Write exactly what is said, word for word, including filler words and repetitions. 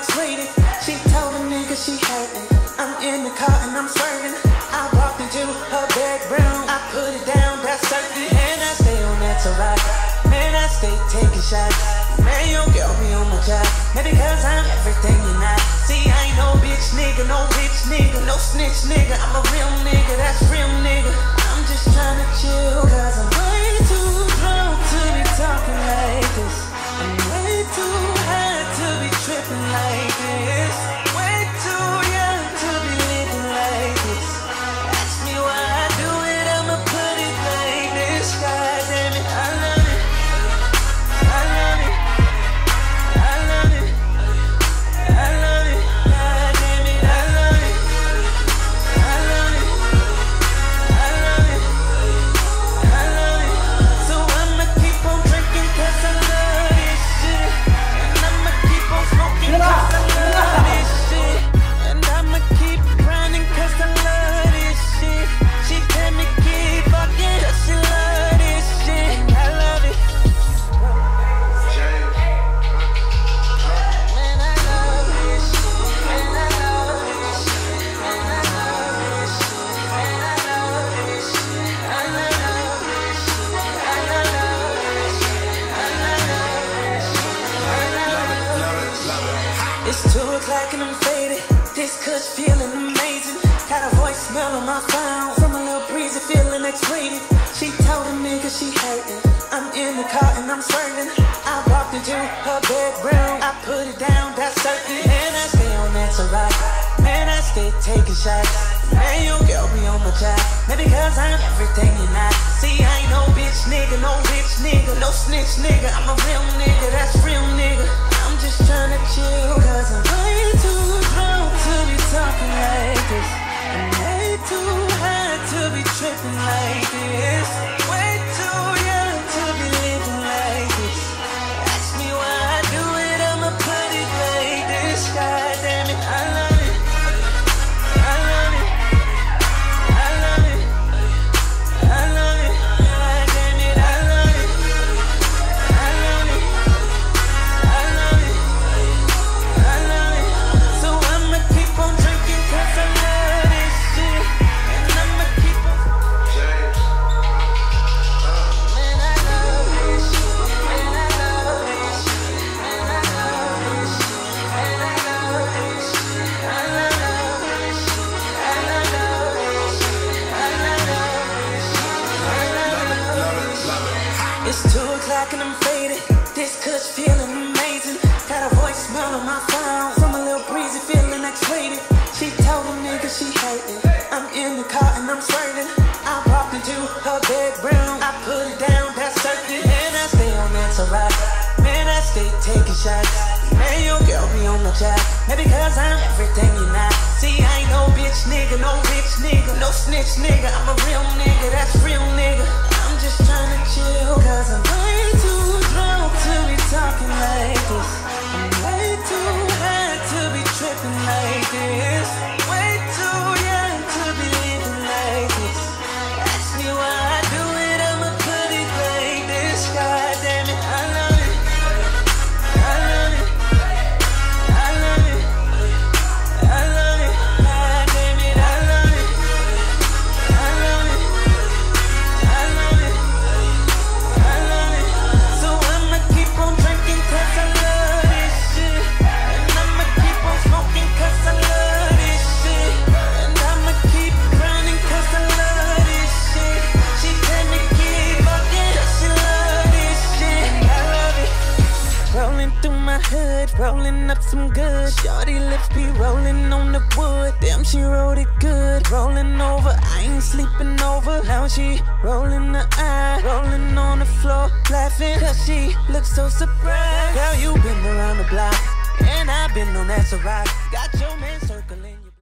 X-rated. She told a nigga she hurtin'. I'm in the car and I'm swerving. I walked into her bedroom, I put it down, that's certain. And I stay on that to rock. Man, I stay taking shots. Man, your girl be on my job. Maybe cause I'm everything you're not. See, I ain't no bitch nigga, no bitch nigga, no snitch nigga. I'm a real nigga, that's real nigga. I'm just tryna chill, cause I'm way too drunk to be talking like this. I'm way too high to be tripping like this. Way too young to be living like this. Ask me why I do it, I'ma put it like this. God damn it, I love it. I love it. I love it. I love it. God damn it, I love it. I love it. I love it. I love it. So I'ma keep on drinking cause I love this shit. And I'ma keep on smoking cause I love this shit. And I'ma keep grinding cause I love this shit. She tell me keep fucking cause she love this shit. And I love it. Man, I love this shit. Man, I love this shit. Man, I love this shit. Man, I love this shit. I love this shit. I love this shit. I love this shit. It's two o'clock and I'm faded. This cush feeling amazing. Got a voicemail on my phone from a little breezy feeling X-rated. She told a nigga she hurtin'. I'm in the car and I'm swerving. I walked into her bedroom, I put it down, that's certain. And I stay on that to rock. Man, I stay taking shots. Man, your girl be on my job. Maybe cause I'm everything you're not. See, I ain't no bitch nigga, no bitch nigga, no snitch nigga. I'm a real nigga, that's real nigga. I'm just tryna chill cause I'm way too drunk to be talking like this. I'm way too high to be tripping like this. Way too young to be living like this. Ask me why I do it, I'ma put it like this. God damn it, I love it. I love it. I love it. I love it. God damn it, I love it. I love it. I love it. I love it. So I'ma keep on drinking cause I love this shit. And I'ma keep on. Man, I love this shit. Man, I love this shit. Man, I love this shit. Man, I love this shit. I love this shit. I love this shit. I love this shit. I love it. It's two o'clock and I'm faded. This cush feeling amazing. Got a voicemail on my phone from a little breezy feeling X-rated. She told a nigga she hurtin'. I'm in the car and I'm swerving. I walked into her bedroom, I put it down, that's certain. And I stay on that to rock. Man, I stay taking shots. Man, your girl be on my job. Maybe cause I'm everything you're not. See, I ain't no bitch nigga, no bitch nigga, no snitch nigga. I'm a real nigga, that's real nigga. I'm just tryna chill cause I'm way too drunk to be talking like this. I'm way too high to be tripping like this. Way too young to be living like this. Ask me why I do it, I'ma put it like this. God damn it, I love it. I love it. I love it. I love it. God damn it, I love it. I love it. I love it. I love it. So I'ma keep on drinking cause I love this shit. And I'ma keep on smoking cause I love this shit. And I'ma keep grinding cause I love this shit. She tell me keep fucking cause she love this shit. And I love it. Rolling through my hood, rolling up some good. Shorty lips be rolling on the wood. Damn, she wrote it good. Rolling over, I ain't sleeping over. Now she rolling the eye, rolling on the floor, laughing cause she looks so surprised. Girl, you been around the block, and I've been on that to rock. Got your man.